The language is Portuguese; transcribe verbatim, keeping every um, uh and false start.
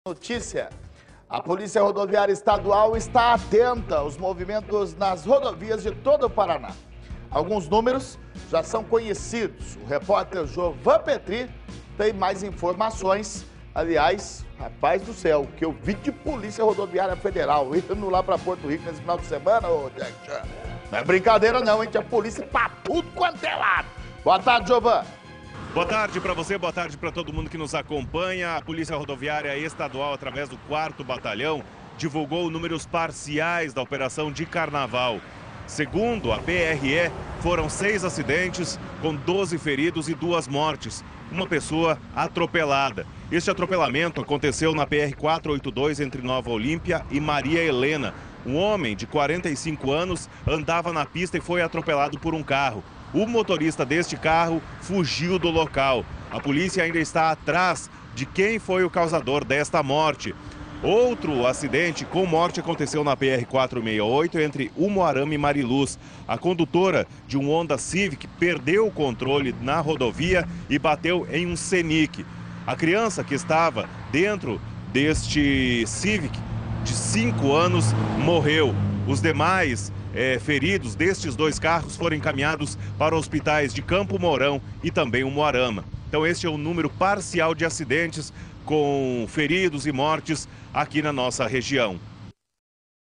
Notícia: a Polícia Rodoviária Estadual está atenta aos movimentos nas rodovias de todo o Paraná. Alguns números já são conhecidos. O repórter Jovan Petri tem mais informações. Aliás, rapaz do céu, que eu vi de Polícia Rodoviária Federal indo lá para Porto Rico nesse final de semana, ô Jack Chan. Não é brincadeira não, hein? Tinha polícia pra tudo quanto é lado. Boa tarde, Jovan. Boa tarde para você, boa tarde para todo mundo que nos acompanha. A Polícia Rodoviária Estadual, através do quarto Batalhão, divulgou números parciais da operação de Carnaval. Segundo a P R E, foram seis acidentes, com doze feridos e duas mortes. Uma pessoa atropelada. Este atropelamento aconteceu na P R quatrocentos e oitenta e dois entre Nova Olímpia e Maria Helena. Um homem de quarenta e cinco anos andava na pista e foi atropelado por um carro. O motorista deste carro fugiu do local. A polícia ainda está atrás de quem foi o causador desta morte. Outro acidente com morte aconteceu na P R quatrocentos e sessenta e oito entre Umuarama e Mariluz. A condutora de um Honda Civic perdeu o controle na rodovia e bateu em um Scenic. A criança que estava dentro deste Civic, de cinco anos, morreu. Os demais é, feridos destes dois carros foram encaminhados para hospitais de Campo Mourão e também Umuarama. Então este é o número parcial de acidentes com feridos e mortes aqui na nossa região.